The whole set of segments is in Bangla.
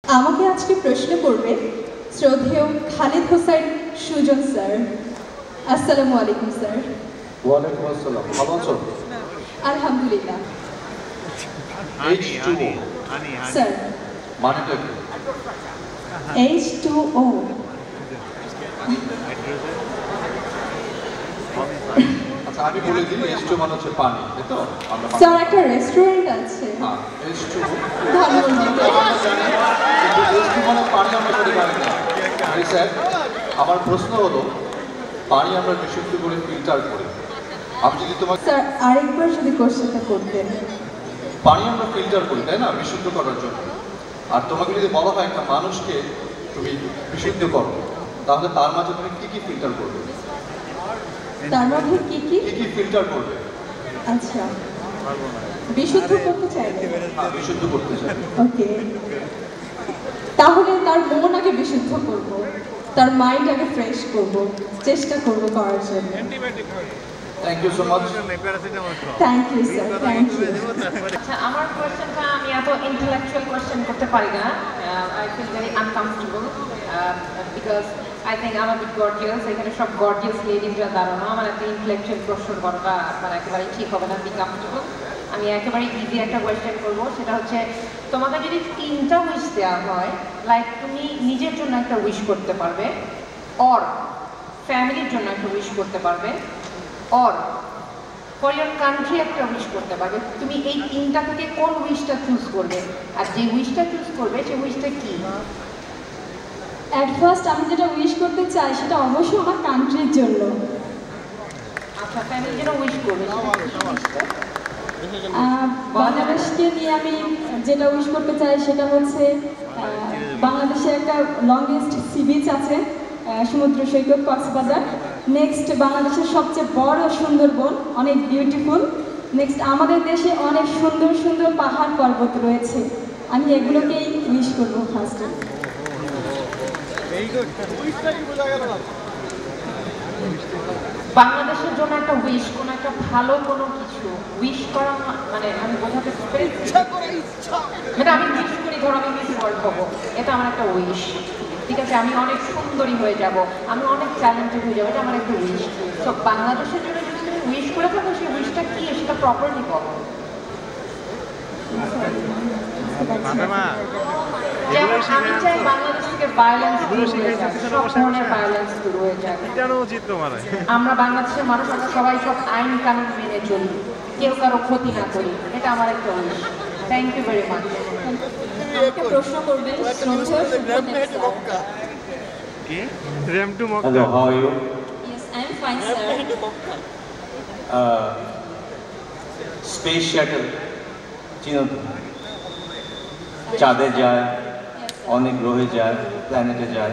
আমাকে আজকে প্রশ্ন করবে শ্রদ্ধেয় খালিদ হোসেন সুজন স্যার। আসসালামু আলাইকুম স্যার। ওয়ালাইকুম আসসালাম। ভালো আছো? আলহামদুলিল্লাহ। H2O স্যার, মানেটা কি? H2O আচ্ছা আমি বলে দিই, H2 মানে হচ্ছে পানি, তাই তো? আমরা স্যার একটা রেস্টুরেন্ট আছে। হ্যাঁ, H2O ধন্যবাদ। কিন্তু H2 মানে পানি আমরা সরি পারি না। স্যার, আমার প্রশ্ন হলো পানি আমরা বিশুদ্ধ করে ফিল্টার করি। আমি যদি তোমাকে স্যার আরেকবার যদি কোশ্চেনটা করতেন। পানি আমরা ফিল্টার করি তাই না, বিশুদ্ধ করার জন্য। আর তোমাকে যদি বলা হয় একটা মানুষকে তুমি বিশুদ্ধ করো, তাহলে তার মাঝে তুমি কি কি ফিল্টার করবে? তার মধ্যে কি কি কি কি ফিল্টার করবে? আচ্ছা, বিশুদ্ধ করতে চাইবে? হ্যাঁ, বিশুদ্ধ করতে চাই। ওকে, তাহলে তার মন আগে বিশুদ্ধ করব, তার মাইন্ড আগে ফ্রেশ করব, চেষ্টা করব করার জন্য। Thank you so much. Thank you sir, thank you. আচ্ছা, আমার কোয়েশ্চেনটা আমি এত ইন্টেলেকচুয়াল কোয়েশ্চেন করতে পারি না। I feel very uncomfortable because I think আমার বিট গর্জিয়াস, এখানে সব গর্জিয়াস লেডিজরা দাঁড়ানো, আমার একটা ইন্টেলেকচুয়াল প্রশ্ন করাটা মানে একেবারেই ঠিক হবে না, বি কমফর্টেবল। আমি একেবারে ইজি একটা কোয়েশ্চেন করবো, সেটা হচ্ছে তোমাকে যদি 3টা উইশ দেওয়া হয়, লাইক তুমি নিজের জন্য একটা উইশ করতে পারবে, অর ফ্যামিলির জন্য একটা উইশ করতে পারবে, অর ফর ইয়ার কান্ট্রি একটা উইশ করতে পারবে, তুমি এই 3টা থেকে কোন উইশটা চুজ করবে? আর যে উইশটা চুজ করবে সেই উইশটা কি? অ্যাট ফার্স্ট আমি যেটা উইশ করতে চাই সেটা অবশ্যই আমার কান্ট্রির জন্য। আচ্ছা, ফ্যামিলির জন্য উইশ করবে, বাংলাদেশকে নিয়ে আমি যেটা উইশ করতে চাই সেটা হচ্ছে বাংলাদেশে একটা লংগেস্ট সি বিচ আছে, সমুদ্র সৈকত কক্সবাজার। নেক্সট বাংলাদেশের সবচেয়ে বড় সুন্দরবন, অনেক বিউটিফুল। নেক্সট আমাদের দেশে অনেক সুন্দর সুন্দর পাহাড় পর্বত রয়েছে, আমি এগুলোকেই উইশ করবো ফার্স্টে। বাংলাদেশের জন্য একটা উইশ, কোনো একটা ভালো কোনো কিছু উইশ করা, মানে আমি বোঝাতে পেরেছি, এটা আমি উইশ করি, ধরো আমি মিস ওয়ার্ল্ড হবো, এটা আমার একটা উইশ। ঠিক আছে, আমি অনেক সুন্দরী হয়ে যাব, আমি অনেক ট্যালেন্টেড হয়ে যাবো, এটা আমার একটা উইশ। তো বাংলাদেশের জন্য যদি তুমি উইশ করে থাকো, সেই উইশটা কি সেটা প্রপারলি বলো। যেমন আমি চাই বাংলাদেশ থেকে ভায়োলেন্স দূর হয়ে যাক, সব ধরনের ভায়োলেন্স দূর হয়ে যাক। আমরা বাংলাদেশের মানুষ, আমরা সবাই সব আইন কানুন মেনে চলি, কেউ কারো ক্ষতি না করি, এটা আমার একটা wish. Thank you very much. একটা প্রশ্ন করবেন Hello, how are you? Yes, I am fine, sir. Space shuttle, চিনো তো? চাঁদে যায়, অনেক গ্রহে যায়, প্ল্যানেটে যায়।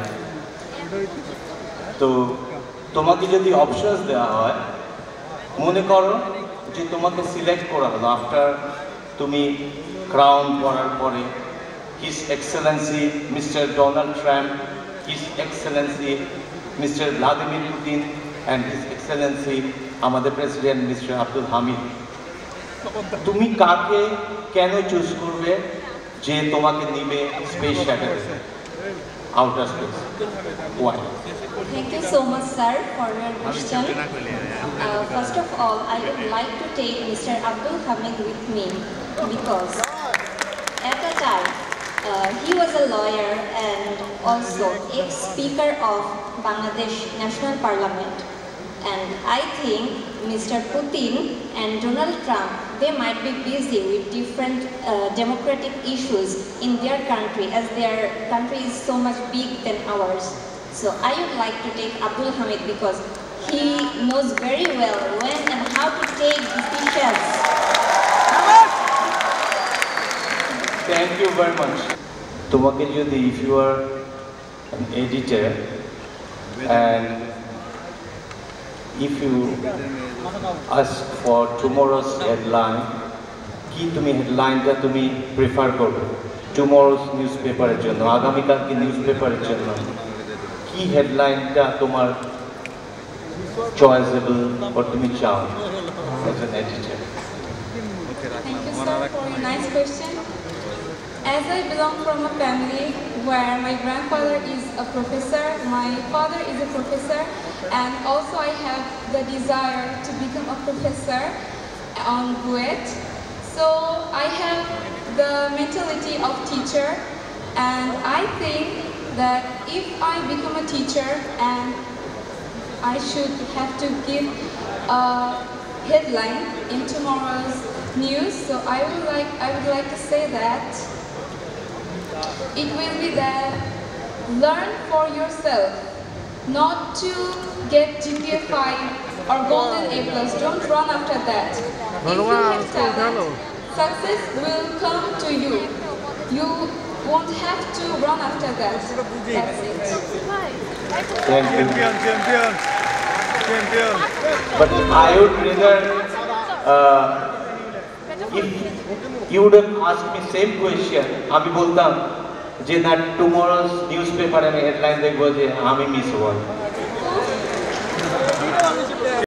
তো তোমাকে যদি অপশনস দেওয়া হয়, মনে করো যে তোমাকে সিলেক্ট করা হলো আফটার তুমি ক্রাউন পরার পরে, his excellency mister Donald Trump, his excellency mister Vladimir Putin and his excellency আমাদের প্রেসিডেন্ট মিস্টার আব্দুল হামিদ। তুমি কাকে কেন চুজ করবে যে তোমাকে নিবে স্পেস শাটলে, outer space? Why? Thank you so much, sir, for your question. First of all, I would like to take Mr. Abdul Hamid with me because at the time he was a lawyer and also ex-speaker of Bangladesh National Parliament. And I think Mr. Putin and Donald Trump, they might be busy with different democratic issues in their country, as their country is so much big than ours. So I would like to take Abdul Hamid because he knows very well when and how to take decisions. Thank you very much. তোমাকে যদি, if you are an editor and if you ask for tomorrow's headline, কি তুমি হেডলাইনটা তুমি প্রেফার করবে টুমরোজ নিউজ পেপারের জন্য, আগামীকালকে নিউজ পেপারের জন্য? কি হেডলাইনটা তোমার চয়েসেবল বা তুমি চাও as an editor? Thank you, sir, for a nice question. As I belong from a family where my grandfather is a professor, my father is a professor, and also I have the desire to become a professor on BUET. So I have the mentality of teacher, and I think that if I become a teacher and I should have to give a headline in tomorrow's news, so I would like to say that it will be that learn for yourself, not to get GPA 5 or golden A+. Don't run after that. If you have talent, success will come to you. You won't have to run after that. That's it. Thank you. Champion. But I would rather, if you would have asked me same question, আমি বলতাম যে না tomorrow's newspaper আমি headline দেখবো যে আমি মিস ওয়ার্ল্ড।